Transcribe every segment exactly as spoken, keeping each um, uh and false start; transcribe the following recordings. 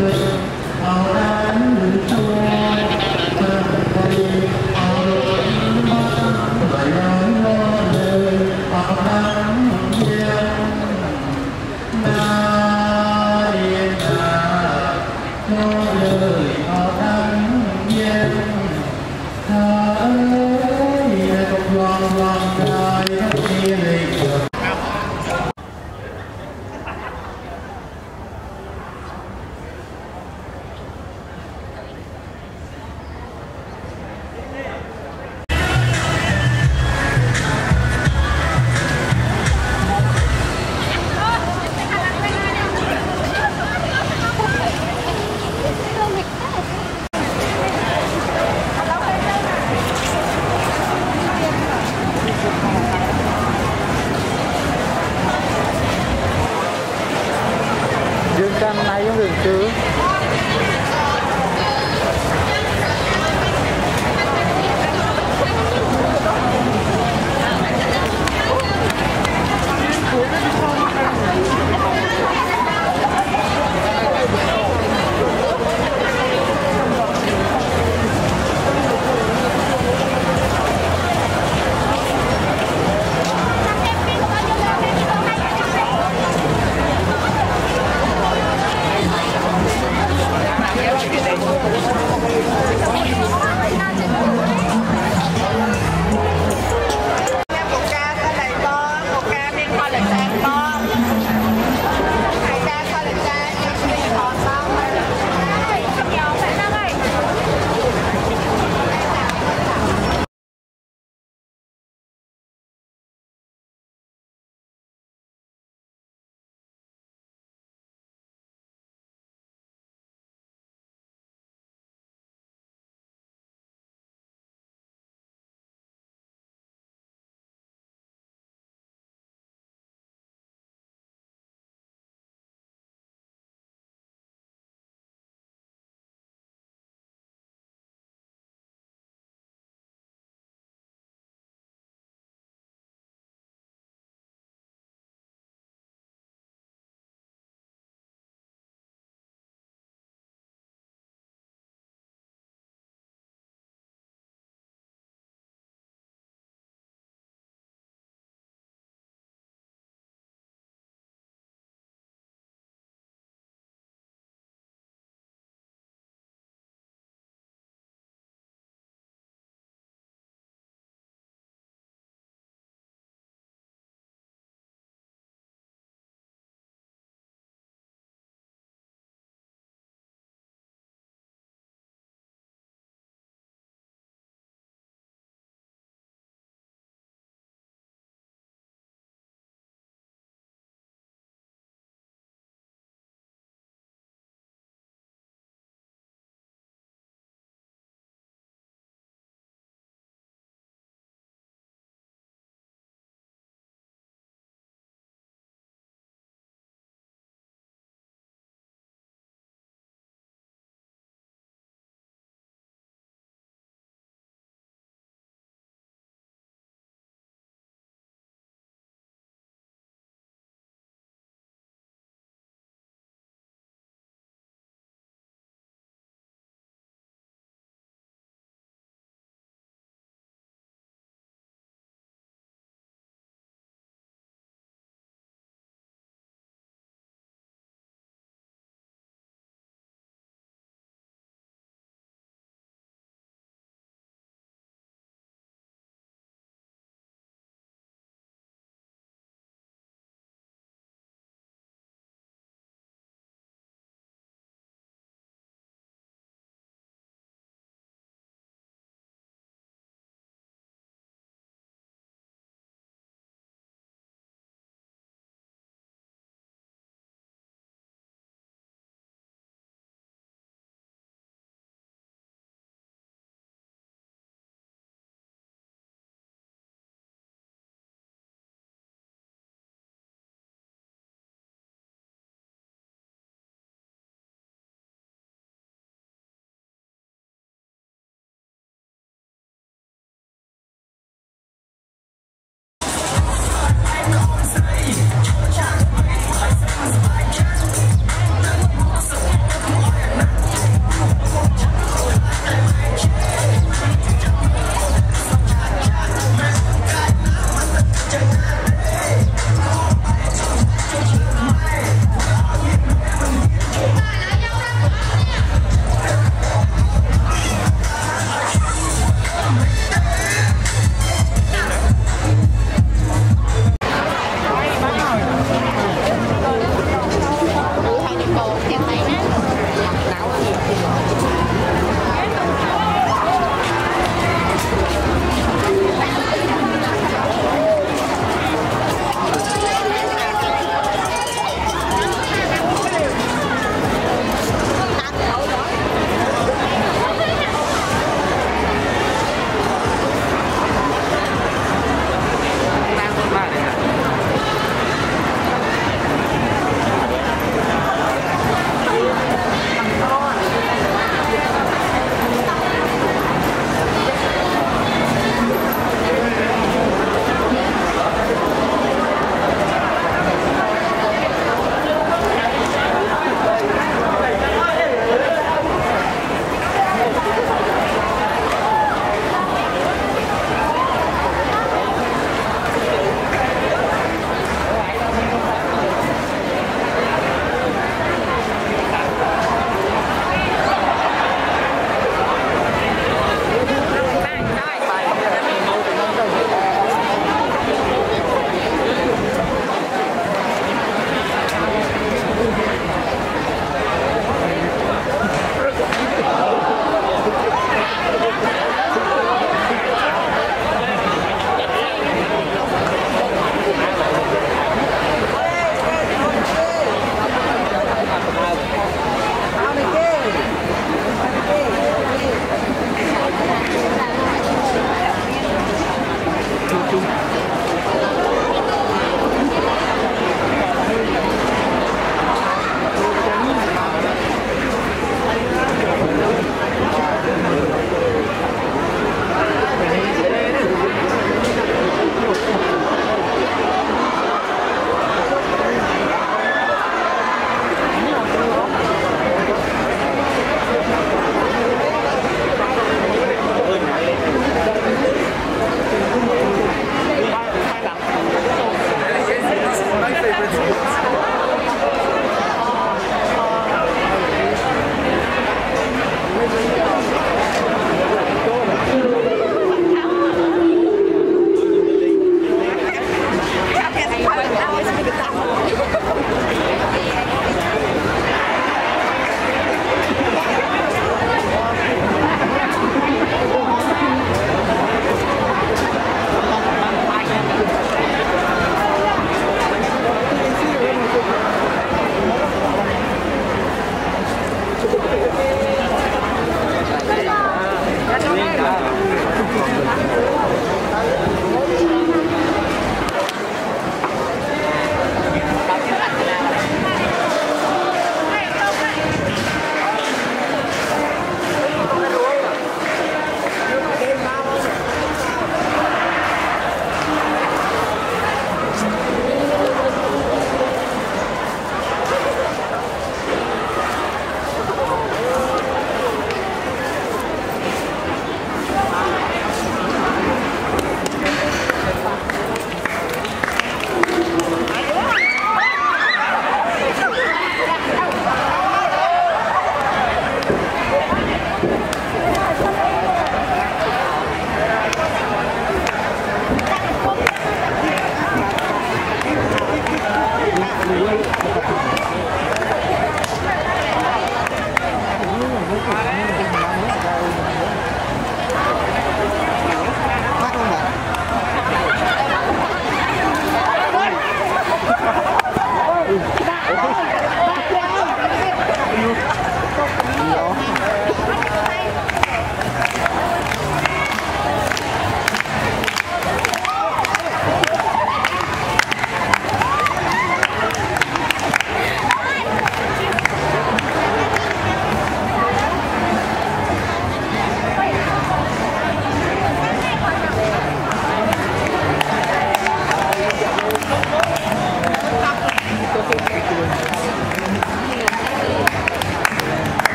เ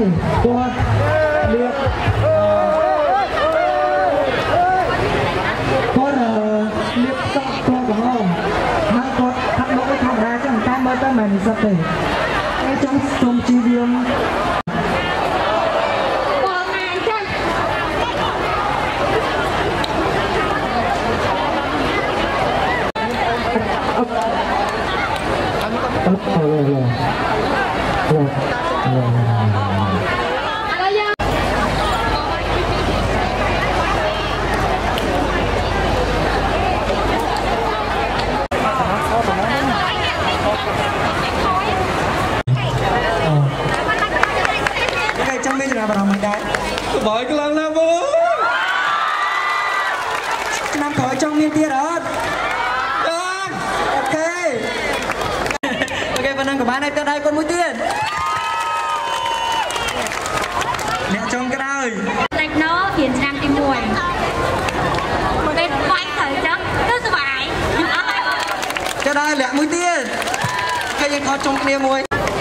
ตัวเรียกตัวเรียกตัวตัวของเรานักตัวทักนกไปทำอะไรจังแต่เมื่อตั้งแต่ในสเตย์ไอ้จงจงจีเดียมบอกกำลังนะบูนำถอยจ้องมีเตี้ยรถโอเคโอเควันนั้นกับบ้านในตัวใดคนมุ้ยเตี้ยเนี่ยจ้องก็ได้เด็กน้องเขียนนามตีมวยเป็นไฟเถอะจังก็สบายจะได้แหละมุ้ยเตี้ยแค่ยังเขาจ้องเนี่ยมวย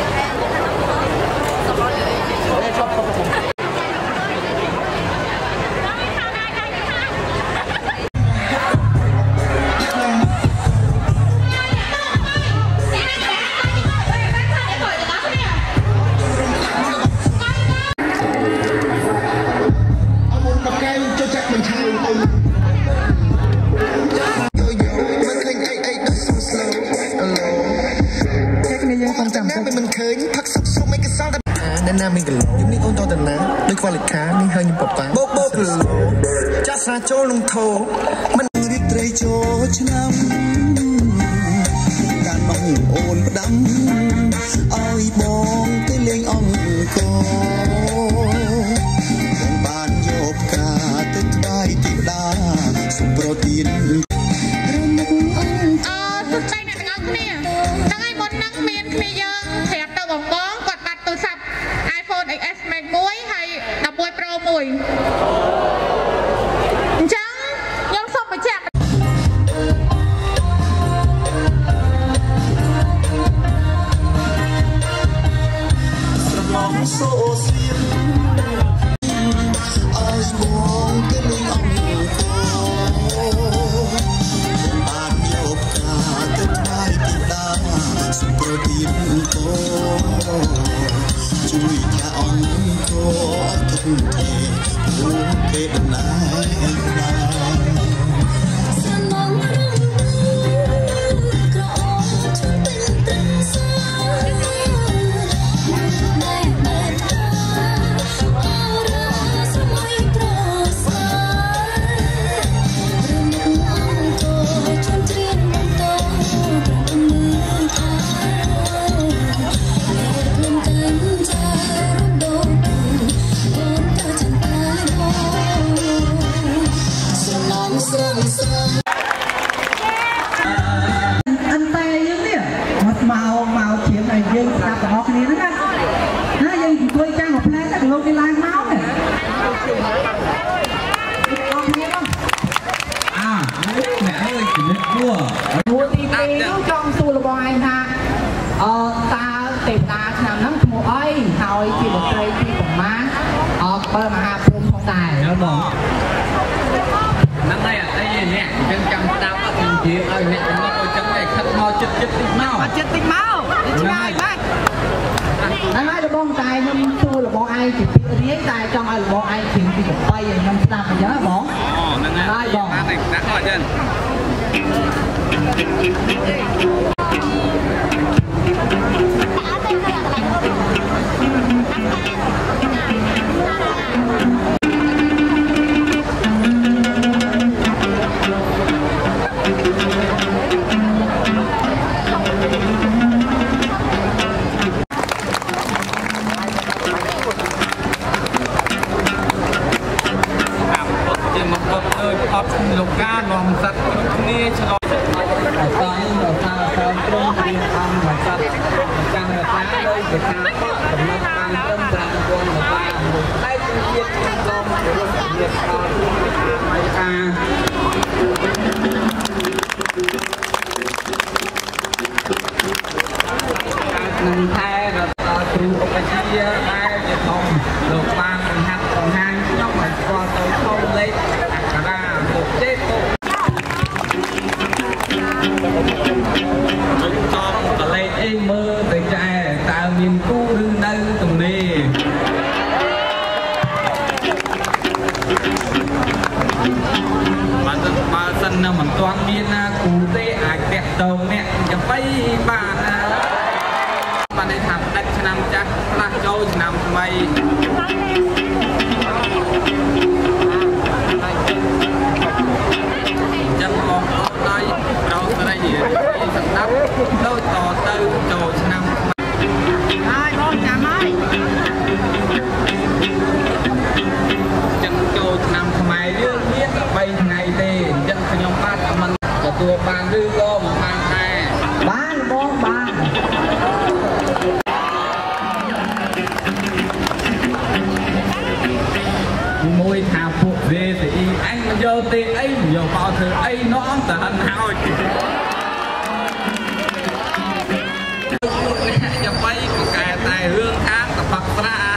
มันเคยพักสักชั่วไม่กี่สองกันแนะนำมีกันยุคนี้โอนต่อแต่นะด้วยความหลีกขานี่เฮยยิ่งปอบปางโบ๊ะโบ๊ะคือจะสาโจลงโถมันริตรโจชนำการน้องโอนประดังอ้อยบองเตเลงอ่องโกของบ้านโยบกาตึกใบติดดาสุโปรตีนอ๋อสุดใจหนักเงาเนี่ยนั่งไอ้บนนั่งเมียนมีเยอะเสียบตัวของก้องกดบัตรตัวสับ iPhone เอ็กซ์ เอส แม็กมุ้ยให้ดับมวยโปรมุ้ยจังยังส่งไปแจกสมองโซเซียลไอ้มองก็ไม่เอาบ้านโยบกาตึกไม้ติดดาสุโปรตีนโกช่วยแค่อ่อนโกทุ่มเทรู้เกดนายสมองเรื่องกระออกจนเป็นตรึงสายไม่เปิดตาเอาราสมัยโปรสายเรื่องอ่อนโกจนเตรียมมันโตประมือทางเรื่องกันใจรับโดนโดนตาจันตาโดสลองสร้างสรรค์อันแต่ยังเนี่ยมัดเมาเมาเขียนอะไรยังตาบอกนี่นะกันนะยังคุยจ้างของแพลนแต่ลงในลายเมาเนี่ยอ่าแม่เอ้ยกินนึกทั่วดูตีตีลูกจองสูระบายนะเออตาเต็มตาขนาดนั้นขโมยเฮาที่บอกใจที่ผมมาออกเปิดมาหาภูมิของตายแล้วบอกนั่งไงอ่ะไอ้เนี่ยจังจังตาว่าจริงจริงไอ้เนี่ยมันก็จังไอ้ขัดมอจุดจุดติดเมาจุดติดเมาใช่ไหมนั่นไงเราบอกตายน้ำตัวเราบอกไอ้ที่เรียกตายจังไอ้เราบอกไอ้ถึงที่ผมไปอย่างน้ำตาไปเยอะบอกอ๋อนั่นไงได้บอกนั่นไงนักก่อนเดินลูกก้านลองสัตว์นี่ชอบตอนนี้เราทำการตรงที่ทำมาสัตว์จังหวะนั้นเลยจะทำก็กำลังการต้มรังกวนมาได้ได้เยียดลมหรือเยียดตอนไปกาหนึ่งแท้เราครูปกติได้ không được ban hạt còn hai nó phải qua tới không lấy cả ra một chết con ở đây em mơ tới trai tạo niềm cu đương đây tầm đi mà dân mà dân mình toàn biên cụ tê ai đẹp tàu mẹจะไปบ้านบ้านในทำดักชนำจักพระโจชนำทำไมจังมองเอาได้เราจะได้ยินสักนับโดยต่อเติมโจชนำใช่บ้องจะไม่จังโจชนำทำไมเรื่องเนี้ยไปไงเต้จังขยมบ้านมันจะตัวบานหรือก็มาบานแท้บ้านบ้องบ้านมวยthảo phục về thì anh mà vô tiền ấy nhiều bao thứ ấy nó tự hành hao cho bay một cái tài hương khác tập bạc ra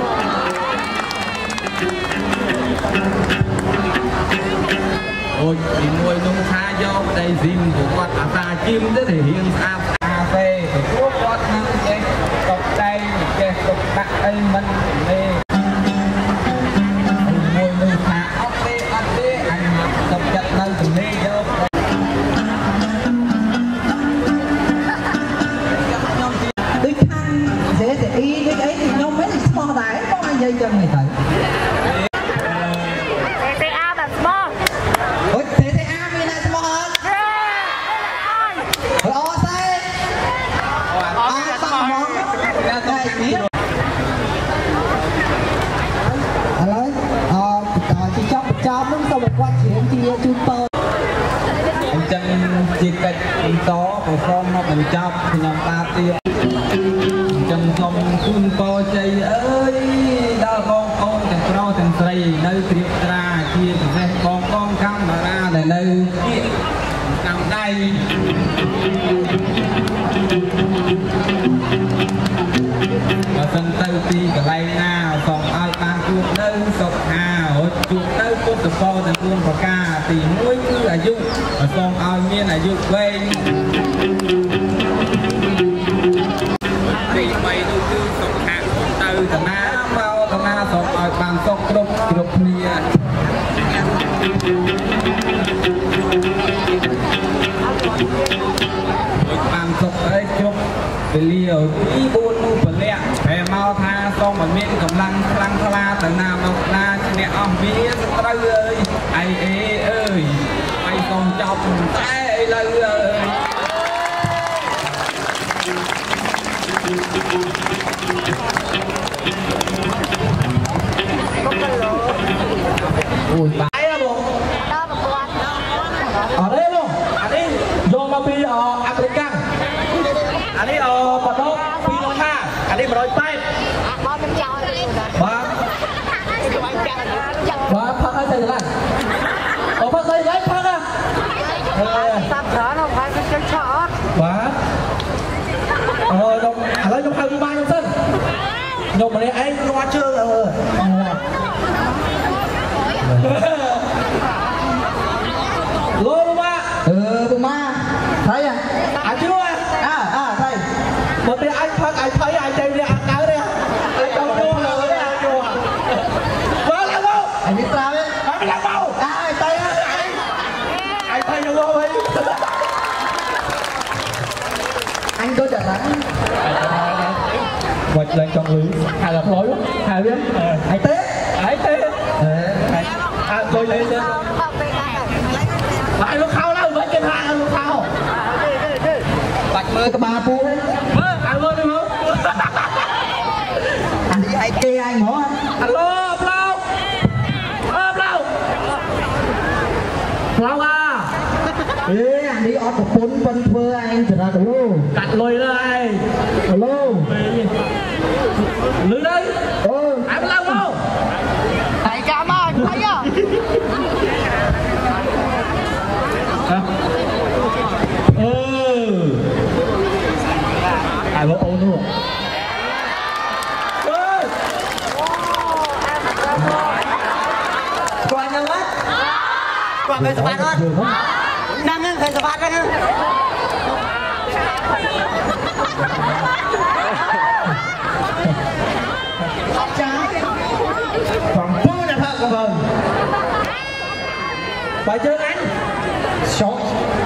ôi thì môi nông xa do đây zin của quạt à ta chim tới thể hiện xa cà phê của quốc quạt năng cái cọc đây cái cọc bạc đây mình lên tập trận năng từ đây đâu đứa khăn dễ dễ y đứa ấy thì nhau mấy thì so đáy có ai dây chân này thấy tê tê aแบบ small โอ๊ย tê tê a มีอะไร small ฮะรอใส่อ๋อตั้งมองแล้วได้นี้อะไรอ๋อchỉ cho cho nó sau một quá chuyện thì chúng tôi chân chỉ cách có của con nó mình cho thì làm ta tiền chân không phun co chơi ơi đau con con chẳng lo chẳng say nơi tiệm ra kia thì con con camera để nơi kia nằm đây và sân tây ti cả lay nào phòng ai ta cuốn nơi sọc hà ở chuột nơi cuốn tập co thành cuốn và ca thì mỗi cứ là dung và phòng ai miên là dung về thì mày đôi cứ sọc hà từ thằng na bao thằng na sọc ai bàn sọc đục đục nia bàn sọc ấy chụp về liều ý buôn mua phần lẹ về mau tha xong mà miệng cầm lăng lăng thà la từ nào mà la nè ông biết tao ơi ai ê ơi mày còn chọc té lời ơi ui bãi luôn ở đây luôn ở đây vô mà đi ở Africanอันนี้เอาปลาโต๊ะปีนห้าอันนี้มาโดยไปบ้าบ้าบ้าพักให้ใส่ละโอ้พักใส่ไรพักอ่ะเออตัดขาเราพักจะช็อตบ้าเออตรงอะไรตรงทางบ้านตรงเส้นยกมาเลยไอ้รัวเชื่อเออโลมาเออมาใครอ่ะอาชิโร่อ่ะอ่ะใครหมดเลยไอ้พักไอ้ไทยไอ้ใจเนี่ยไอ้เก๋เลยไอ้เก๋ดูเลยไอ้ดูอ่ะมาแล้วกูไอ้มิตราเลยมาแล้วกูไอ้ไทยไอ้ไอ้ไทยยังรอไว้anh tôi chả lắm quay lên trong lưới hai là lối hai biết ai té ai té à tôi lên lên lại nó khao đâu với cái hai nó khao bạch mơ cái bà pu đấy mơ ai mơ đi mơ anh đi ai kê anh hả alo plau alo plau plau à ê anh đi ọt một bốn phân phơ anh trở ra alo cắt lôi đây alo lưới đây ừ ai plau không tại cảm ơn thấy à ừ ai bảo ôn luôn qua cây sập bát hơn đang á cây sập bát đó còn bố đã thật còn hơn bài chơi anh short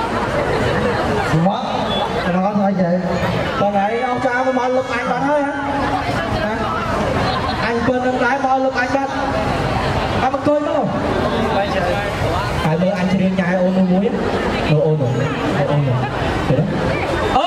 mất nó thôi vậy còn lại ông cha có mọi lúc anh bạn thôi hả anh quên em gái mọi lúc anh bạn anh mà cười không ai bữa anh chơi nhà ôn muối đồ ôn rồi ôn rồi đó